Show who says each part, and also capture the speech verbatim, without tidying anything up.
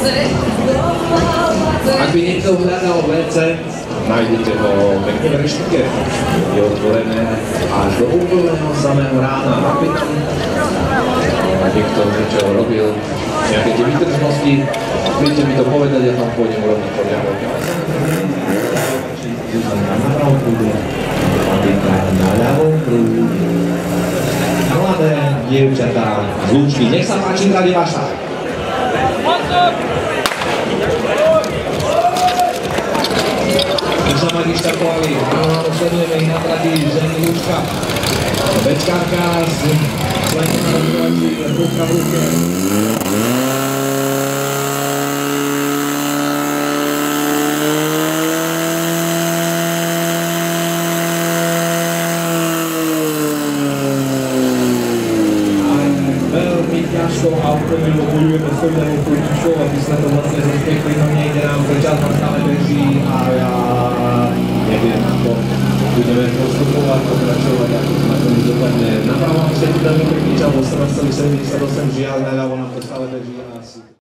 Speaker 1: Ak by niekto hľadal vé cé, nájdete ho pekne v reštike. Je otvorené až do úplného samého rána. Napríklad niekto niečo robil, nejaké tie výtržnosti, príďte mi to povedať, ja tam pôjdem urobiť poriadok. Zuzanka na pravom prúde, Martinka na ľavom prúde. Mladé dievčatá z Lúčky, nech sa páči, radi vaša. Už sa magišta pojaví, áno, sledujeme ich na trati ženy Lúčka. Bečkárka z Slenka na rozhovači, ruka v ruke. Veľmi ťažkou automobilou bojujeme s touto političkou a výsledkom vlastne zo spekli no nejde nám, prečas nám stále beží a ja neviem ako budeme postupovať, pokračovať, ako to nakoniec dopadne. Napravo máme ste tu veľmi pekný čas, osemnásť celá sedemdesiatosem, žiaľ, naľavo nám to stále beží asi.